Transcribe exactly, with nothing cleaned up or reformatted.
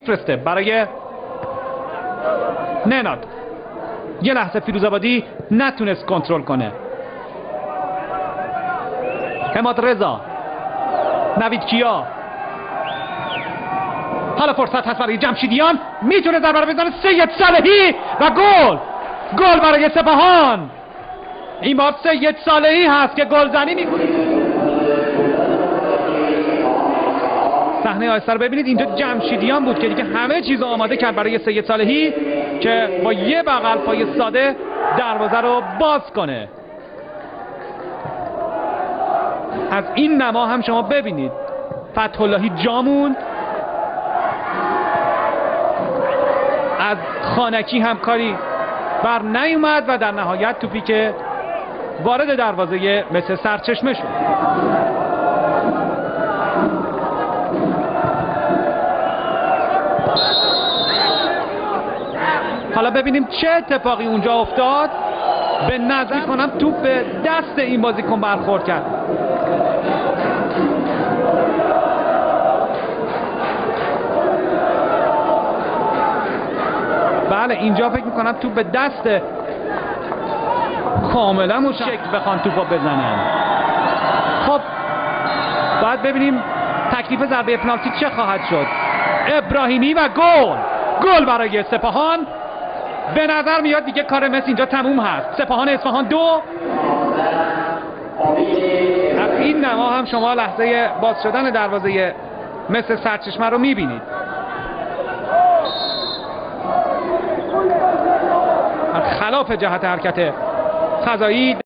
فرسته برای نناد. یه لحظه فیروزآبادی نتونست کنترل کنه. حماد رضا، نوید کیا، حالا فرصت هست برای جمشیدیان، میتونه ضربه رو بزنه. سید صالحی و گل. گل برای سپاهان. این بار سید صالحی هست که گلزنی میکنه. صحنه آیسته رو ببینید. اینجا جمشیدیان بود که دیگه همه چیز آماده کرد برای سید صالحی که با یه بغل پای ساده دروازه رو باز کنه. از این نما هم شما ببینید فتح‌اللهی جامون، از خانکی هم کاری بر نیومد و در نهایت توپی که وارد دروازه مثل سرچشمه شد. حالا ببینیم چه اتفاقی اونجا افتاد. به نظر میکنم توپ به دست این بازیکن برخورد کرد. بله اینجا فکر میکنم توپ به دست کاملا اون شکل بخوان توپو بزنن. خب باید ببینیم تکلیف ضربه پنالتی چه خواهد شد. ابراهیمی و گل. گل برای سپاهان. به نظر میاد دیگه کار مس اینجا تموم هست. سپاهان اصفهان دو. از این نما هم شما لحظه باز شدن دروازه مثل سرچشمه رو میبینید. خلاف جهت حرکت قضایی